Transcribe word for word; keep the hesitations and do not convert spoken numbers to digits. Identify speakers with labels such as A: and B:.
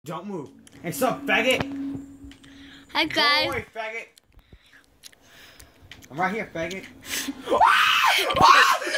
A: Don't move. Hey, sup, faggot?
B: Hi, guys.
A: Go away, faggot. I'm right here, faggot.